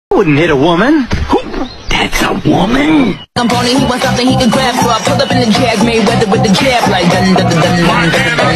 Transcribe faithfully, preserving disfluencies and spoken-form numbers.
Wouldn't hit a woman. That's a woman. I'm pony, he wants something he can grab, so I pulled up in the Jag, made weather with the jab like dun dun dun dun dun dun.